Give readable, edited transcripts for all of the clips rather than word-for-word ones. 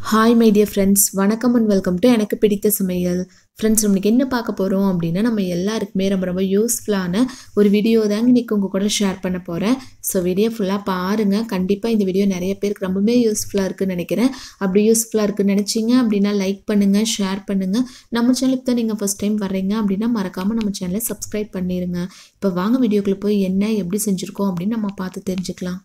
Hi my dear friends, வணக்கம் and welcome to எனக்கு பிடித்த சமையல். ஃப்ரெண்ட்ஸ் இன்னைக்கு என்ன பார்க்க போறோம் அப்படினா நம்ம எல்லாருக்குமே ரொம்ப யூஸ்ஃபுல்லான ஒரு வீடியோ தான் இன்னைக்கு உங்க கூட ஷேர் பண்ண போறேன். சோ வீடியோ ஃபுல்லா பாருங்க. கண்டிப்பா இந்த வீடியோ நிறைய பேருக்கு ரொம்பவே யூஸ்ஃபுல்லா இருக்குன்னு நினைக்கிறேன். அப்படி யூஸ்ஃபுல்லா இருக்குன்னு நினைச்சீங்க அப்படினா லைக் பண்ணுங்க, ஷேர் பண்ணுங்க. நம்ம சேனலுக்கு தான் நீங்க ஃபர்ஸ்ட் டைம் வர்றீங்க அப்படினா மறக்காம நம்ம சேனலை சப்ஸ்கிரைப் பண்ணிருங்க. இப்போ வாங்க வீடியோக்குள்ள போய் என்ன எப்படி செஞ்சிருக்கோம் அப்படினு நம்ம பார்த்து தெரிஞ்சுக்கலாம்.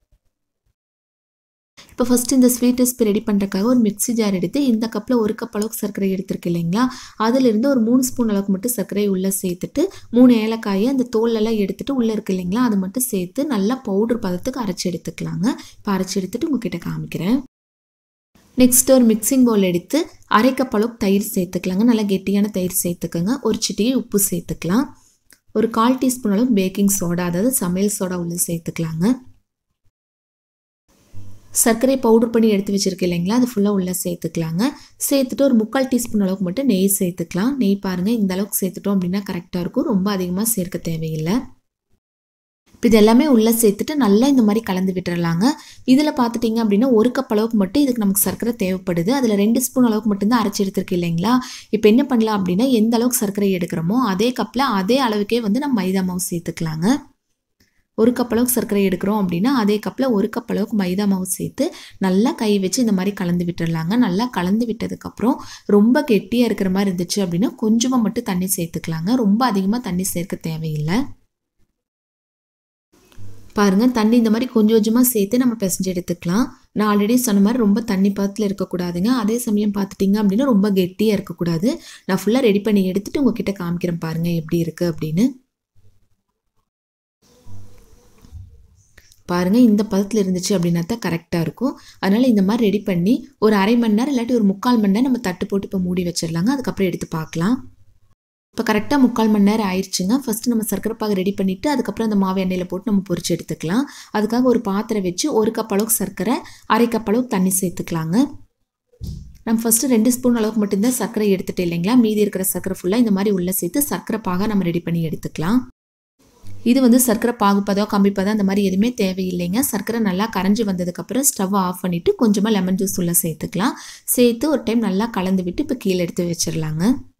இப்போ ஃபர்ஸ்ட் இந்த ஸ்வீட் ரெசிபி ரெடி பண்றதுக்காக ஒரு மிக்ஸி ஜார் எடுத்து இந்த கப்ல 1 கப் அளவுக்கு சர்க்கரை எடுத்துருக்கு இல்லைங்களா, அதில இருந்து ஒரு 3 ஸ்பூன் அளவுக்கு மட்டும் சர்க்கரை உள்ள சேர்த்துட்டு 3 ஏலக்காயை அந்த தோல் எல்லாம் எடுத்துட்டு உள்ள இருக்கு இல்லைங்களா அது மட்டும் சேர்த்து நல்லா பவுடர் பதத்துக்கு அரைச்சு எடுத்துக்கலாங்க. இப்போ அரைச்சு எடுத்துட்டு உங்ககிட்ட காமிக்கிறேன். நெக்ஸ்ட் ஒரு மிக்சிங் பவுல் எடுத்து 1/2 கப் அளவுக்கு தயிர் சேர்த்துக்கலாங்க. நல்லா கெட்டியான தயிர் சேர்த்துக்கங்க. ஒரு சிட்டிகை உப்பு சேர்த்துக்கலாம். ஒரு 1/4 டீஸ்பூன் அளவு பேக்கிங் சோடா அதாவது சமையல் சோடா உள்ள சேர்த்துக்கலாங்க. சர்க்கரை பவுடர் பண்ணி எடுத்து வச்சிருக்கேன் இல்லைங்களா அது ஃபுல்லா உள்ள சேர்த்துக்கலாங்க. சேர்த்துட்டு ஒரு 3/4 டீஸ்பூன் அளவுக்கு மட்டும் நெய் சேர்த்துக்கலாம். நெய் பாருங்க இந்த அளவுக்கு சேர்த்துட்டோம் அப்படினா கரெக்ட்டா இருக்கும். ரொம்ப அதிகமா சேர்க்க தேவையில்லை. இப்போ இது எல்லாமே உள்ள சேர்த்துட்டு நல்லா இந்த மாதிரி கலந்து விட்டுறலாங்க. இதில் பார்த்துட்டிங்க அப்படின்னா 1 கப் அளவுக்கு மட்டும் இதுக்கு நமக்கு சர்க்கரை தேவைப்படுது. அதில் 2 ஸ்பூன் அளவுக்கு மட்டும்தான் அரைச்சி எடுத்துருக்கு இல்லைங்களா. இப்போ என்ன பண்ணலாம் அப்படின்னா எந்த அளவுக்கு சர்க்கரை எடுக்கிறோமோ அதே கப்பில் அதே அளவுக்கே வந்து நம்ம மைதா மாவு சேர்த்துக்கலாங்க. 1 கப் அளவுக்கு சர்க்கரை எடுக்கிறோம் அப்படின்னா அதே கப்பில் 1 கப் அளவுக்கு மைதா மாவு சேர்த்து நல்லா கை வச்சு இந்த மாதிரி கலந்து விட்டுடலாங்க. நல்லா கலந்து விட்டதுக்கப்புறம் ரொம்ப கெட்டியாக இருக்கிற மாதிரி இருந்துச்சு அப்படின்னா கொஞ்சமாக மட்டும் தண்ணி சேர்த்துக்கலாங்க. ரொம்ப அதிகமாக தண்ணி சேர்க்க தேவையில்லை. பாருங்க தண்ணி இந்த மாதிரி கொஞ்சம் கொஞ்சமாக சேர்த்து நம்ம பிசைஞ்சு எடுத்துக்கலாம். நான் ஆல்ரெடி சொன்ன மாதிரி ரொம்ப தண்ணி பதத்தில் இருக்கக்கூடாதுங்க. அதே சமயம் பார்த்துட்டிங்க அப்படின்னா ரொம்ப கெட்டியாக இருக்கக்கூடாது. நான் ஃபுல்லாக ரெடி பண்ணி எடுத்துட்டு உங்ககிட்ட காமிக்கிறேன் பாருங்க எப்படி இருக்குது அப்படின்னு. பாருங்க இந்த பதத்தில் இருந்துச்சு அப்படின்னா தான் கரெக்டாக இருக்கும். அதனால் இந்த மாதிரி ரெடி பண்ணி ஒரு 1/2 மணி நேரம் இல்லாட்டி ஒரு 3/4 மணி நேரம் நம்ம தட்டு போட்டு இப்போ மூடி வச்சிடலாங்க. அதுக்கப்புறம் எடுத்து பார்க்கலாம். இப்போ கரெக்டாக 3/4 மணி நேரம் ஆயிடுச்சுங்க. ஃபர்ஸ்ட் நம்ம சர்க்கரை பாகு ரெடி பண்ணிவிட்டு அதுக்கப்புறம் அந்த மாவு எண்ணெயில் போட்டு நம்ம பொரிச்சு எடுத்துக்கலாம். அதுக்காக ஒரு பாத்திரம் வச்சு 1 கப் அளவுக்கு சர்க்கரை 1/2 கப் அளவுக்கு தண்ணி சேர்த்துக்கலாங்க. நம்ம ஃபர்ஸ்ட் 2 ஸ்பூன் அளவுக்கு மட்டும்தான் சர்க்கரை எடுத்துட்டு இல்லைங்களா, மீதி இருக்கிற சர்க்கரை ஃபுல்லாக இந்த மாதிரி உள்ளே சேர்த்து சர்க்கரை பாகை நம்ம ரெடி பண்ணி எடுத்துக்கலாம். இது வந்து சர்க்கரை பாகுப்பதம் கம்பிப்பதம் அந்த மாதிரி எதுவுமே தேவையில்லைங்க. சர்க்கரை நல்லா கரைஞ்சி வந்ததுக்கப்புறம் ஸ்டவ் ஆஃப் பண்ணிவிட்டு கொஞ்சமாக லெமன் ஜூஸ் உள்ள சேர்த்துக்கலாம். சேர்த்து ஒரு டைம் நல்லா கலந்து விட்டு இப்போ கீழே எடுத்து வச்சிடலாங்க.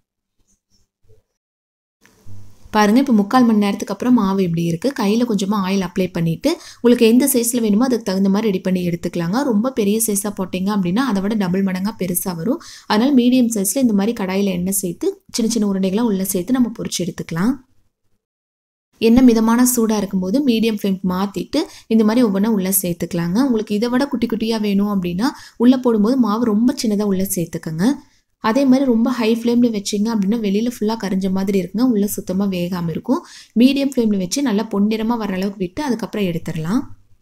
பாருங்கள் இப்போ 3/4 மணி நேரத்துக்கு அப்புறம் மாவு இப்படி இருக்குது. கையில் கொஞ்சமாக ஆயில் அப்ளை பண்ணிவிட்டு உங்களுக்கு எந்த சைஸில் வேணுமோ அதுக்கு தகுந்த மாதிரி ரெடி பண்ணி எடுத்துக்கலாங்க. ரொம்ப பெரிய சைஸாக போட்டிங்க அப்படின்னா அதை விட டபுள் மடங்காக பெருசாக வரும். அதனால் மீடியம் சைஸில் இந்த மாதிரி கடாயில் எண்ணெய் சேர்த்து சின்ன சின்ன உருண்டைகளாக உள்ளே சேர்த்து நம்ம பொரிச்சு எடுத்துக்கலாம். எண்ணெய் மிதமான சூடாக இருக்கும்போது மீடியம் ஃப்ளேம்க்கு மாற்றிட்டு இந்த மாதிரி ஒவ்வொன்றா உள்ளே சேர்த்துக்கலாங்க. உங்களுக்கு இதை விட குட்டி குட்டியாக வேணும் அப்படின்னா உள்ளே போடும்போது மாவு ரொம்ப சின்னதாக உள்ளே சேர்த்துக்கங்க. அதே மாதிரி ரொம்ப ஹை ஃப்ளேமில் வச்சிங்க அப்படின்னா வெளியில் ஃபுல்லாக கரைஞ்ச மாதிரி இருக்குங்க. உள்ளே சுத்தமாக வேகாமல் இருக்கும். மீடியம் ஃப்ளேமில் வச்சு நல்லா பொன்னிறமாக வர அளவுக்கு விட்டு அதுக்கப்புறம் எடுத்துடலாம்.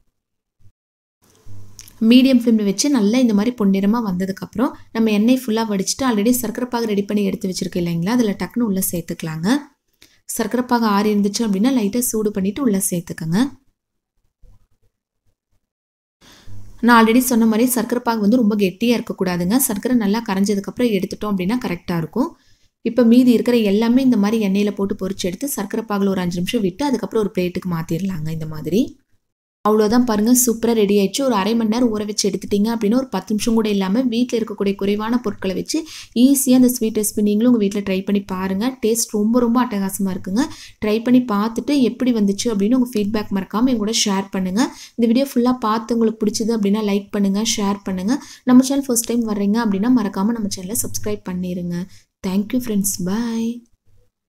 மீடியம் ஃப்ளேமில் வச்சு நல்லா இந்த மாதிரி பொன்னிறமாக வந்ததுக்கப்புறம் நம்ம எண்ணெய் ஃபுல்லாக வடிச்சிட்டு ஆல்ரெடி சர்க்கரை பாகு ரெடி பண்ணி எடுத்து வச்சுருக்கோம் இல்லைங்களா, அதில் டக்குன்னு உள்ளே சேர்த்துக்கலாங்க. சர்க்கரை பாகு ஆறி இருந்துச்சு அப்படின்னா லைட்டாக சூடு பண்ணிவிட்டு உள்ளே சேர்த்துக்கங்க. நான் ஆல்ரெடி சொன்ன மாதிரி சர்க்கரை பாகு வந்து ரொம்ப கெட்டியாக இருக்கக்கூடாதுங்க. சர்க்கரை நல்லா கரைஞ்சதுக்கப்புறம் எடுத்துட்டோம் அப்படின்னா கரெக்டாக இருக்கும். இப்போ மீதி இருக்கிற எல்லாமே இந்த மாதிரி எண்ணெயில் போட்டு பொரிச்சு எடுத்து சர்க்கரை பாகில் ஒரு 5 நிமிஷம் விட்டு அதுக்கப்புறம் ஒரு பிளேட்டுக்கு மாற்றிடலாங்க. இந்த மாதிரி அவ்வளோதான் பாருங்கள், சூப்பராக ரெடி ஆயிடுச்சு. ஒரு 1/2 மணி நேரம் ஊற வச்சு எடுத்துட்டிங்க அப்படின்னா ஒரு 10 நிமிஷம் கூட இல்லாமல் வீட்டில் இருக்கக்கூடிய குறைவான பொருட்களை வச்சு ஈஸியாக அந்த ஸ்வீட் ரெசிபி நீங்களும் உங்கள் வீட்டில் ட்ரை பண்ணி பாருங்கள். டேஸ்ட் ரொம்ப ரொம்ப அட்டகாசமாக இருக்குங்க. ட்ரை பண்ணி பார்த்துட்டு எப்படி வந்துச்சு அப்படின்னு உங்கள் ஃபீட்பேக் மறக்காமல் என் கூட ஷேர் பண்ணுங்கள். இந்த வீடியோ ஃபுல்லாக பார்த்து உங்களுக்கு பிடிச்சது அப்படின்னா லைக் பண்ணுங்கள், ஷேர் பண்ணுங்கள். நம்ம சேனல் ஃபர்ஸ்ட் டைம் வர்றீங்க அப்படின்னா மறக்காமல் நம்ம சேனலை சப்ஸ்கிரைப் பண்ணிடுங்க. தேங்க்யூ ஃப்ரெண்ட்ஸ், பாய்.